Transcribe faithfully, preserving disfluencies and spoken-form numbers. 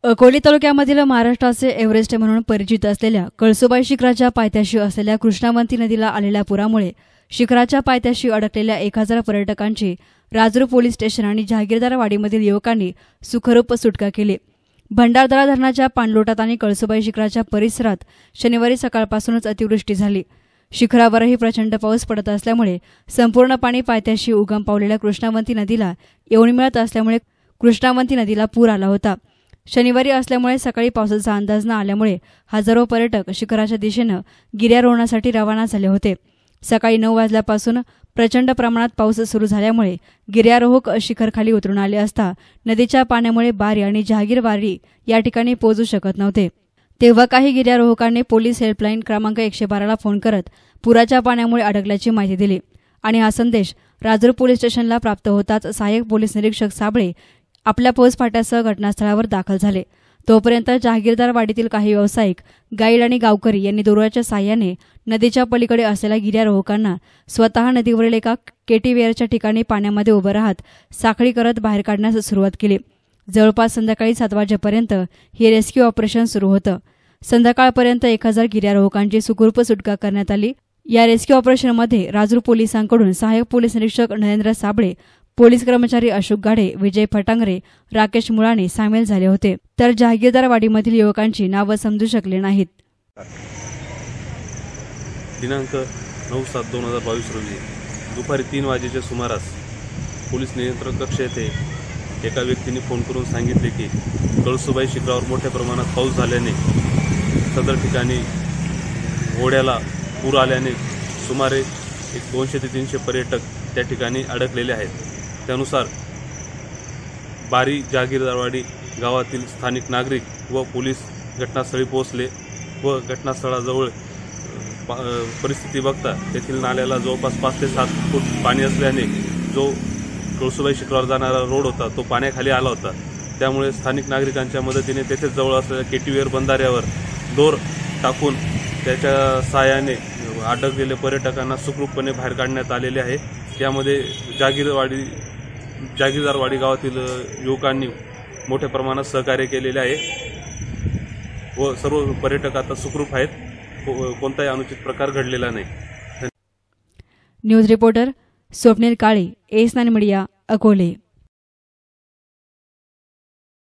अकोले तालुक्यामधील महाराष्ट्राचे एव्हरेस्ट म्हणून परिचित असलेल्या कळसुबाई शिखराच्या पायथ्याशी असलेल्या कृष्णावंती नदीला आलेल्या पुरामुळे शिखराच्या पायथ्याशी अडकलेल्या एक हजार पर्यटकांची राजूर पोलीस स्टेशन आणि जहागीरदारवाडीमधील युवकांनी सुखरूप सुटका केली। भंडारदरा धरणाच्या पाणलोटात आणि कळसुबाई शिखराच्या परिसरात शनिवारी सकाळपासूनच अतिवृष्टी झाली। शिखरावरही प्रचंड पाऊस पडत असल्यामुळे संपूर्ण पाणी पायथ्याशी उगम पावलेल्या कृष्णावंती नदीला येऊन मिळत असल्यामुळे कृष्णावंती नदीला पूर आला होता। शनिवारी असल्यामुळे सकाळी पावसाचा अंदाज न आल्यामुळे हजारो पर्यटक शिखराच्या दिशेने गिर्यारोहणासाठी रवाना झाले होते। सकाळी नऊ वाजल्यापासून प्रचंड प्रमाणात पाऊस सुरू झाल्यामुळे गिर्यारोहक शिखरखाली उतरून आले असता नदीच्या पाण्यामुळे बारी आणि जहागीरवाडी या ठिकाणी पोहोचू शकत नव्हते। तेव्हा काही गिर्यारोहकांनी पोलीस हेल्पलाईन क्रमांक एकशे बारा ला फोन करत पुराच्या पाण्यामुळे अडकल्याची माहिती दिली आणि हा संदेश राजूर पोलीस स्टेशनला प्राप्त होताच सहाय्यक पोलीस निरीक्षक साबळे आपल्या फौजफाट्यासह घटनास्थळावर दाखल झाले। तोपर्यंत जहागीरदारवाडीतील काही व्यावसायिक, गाईड आणि गावकरी यांनी दोऱ्याच्या साहाय्याने नदीच्या पलीकडे असलेल्या गिर्यारोहकांना स्वतः नदीवरील एका केटीवेअरच्या ठिकाणी पाण्यामध्ये उभं राहत साखळी करत बाहेर काढण्यास सुरुवात केली। जवळपास संध्याकाळी सात वाजेपर्यंत हे रेस्क्यू ऑपरेशन सुरू होतं। संध्याकाळपर्यंत एक हजार गिर्यारोहकांची सुखरूप सुटका करण्यात आली। या रेस्क्यू ऑपरेशनमध्ये राजूर पोलिसांकडून सहाय्यक पोलीस निरीक्षक नरेंद्र साबळे, पोलीस कर्मचारी अशोक गाढे, विजय फटांगरे, राकेश मुळाणे सामील झाले होते, तर जहागीरदारवाडीमधील युवकांची नावं समजू शकले नाहीत। दिनांक नऊ सात दोन हजार बावीस रोजी दुपारी तीन वाजेच्या सुमारास पोलीस नियंत्रण कक्ष येथे एका व्यक्तीने फोन करून सांगितले की कळसुबाई शिखरावर मोठ्या प्रमाणात पाऊस झाल्याने सदर ठिकाणी ओढ्याला पूर आल्याने सुमारे एक दोनशे ते तीनशे पर्यटक त्या ठिकाणी अडकलेले आहेत। त्यानुसार बारी जहागीरदारवाडी गावातील स्थानिक नागरिक व पोलीस घटनास्थळी पोहोचले व घटनास्थळाजवळ परिस्थिती बघता तेथील नाल्याला जवळपास पाच ते सात फूट पाणी असल्याने जो कळसुबाई शिखरावर जाणारा रोड होता तो पाण्याखाली आला होता। त्यामुळे स्थानिक नागरिकांच्या मदतीने तेथेच जवळ असलेल्या केटीवेअर बंधाऱ्यावर दोर टाकून त्याच्या सहाय्याने अडकलेल्या पर्यटकांना सुखरूपपणे बाहेर काढण्यात आलेले आहे। त्यामध्ये जहागीरवाडी जहागीरदारवाडी गावातील युवकांनी मोठ्या प्रमाणात सहकार्य केलेले आहे व सर्व पर्यटक आता सुखरूप आहेत, कोणताही अनुचित प्रकार घडलेला नाही। News reporter Swapnil Kale, S nine media, Akole.